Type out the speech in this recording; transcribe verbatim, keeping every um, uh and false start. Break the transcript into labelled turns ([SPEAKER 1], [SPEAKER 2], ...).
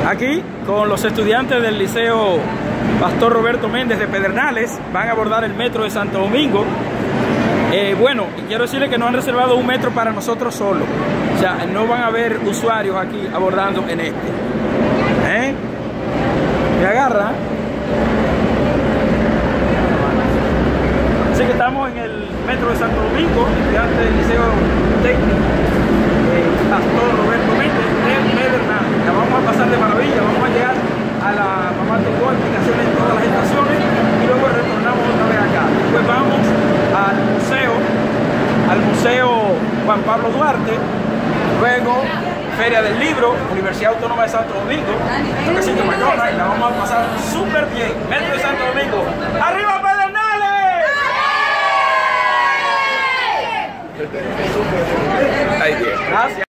[SPEAKER 1] Aquí con los estudiantes del Liceo Pastor Roberto Méndez de Pedernales. Van a abordar el metro de Santo Domingo. Eh, bueno, quiero decirles que no han reservado un metro para nosotros solos. O sea, no van a haber usuarios aquí abordando en este. ¿Eh? ¿Me agarra? Así que estamos en el metro de Santo Domingo, estudiantes del Liceo Técnico eh, Pastor Roberto Méndez de Pedernales. La vamos a pasar de maravilla, vamos a llegar a la mamá tocó explicaciones en todas las estaciones y luego retornamos otra vez acá. Después vamos al museo, al Museo Juan Pablo Duarte, luego Feria del Libro, Universidad Autónoma de Santo Domingo, Recinto McDonald's, y la vamos a pasar súper bien. Metro de Santo Domingo, ¡arriba Pedernales! Ay, Dios. Gracias.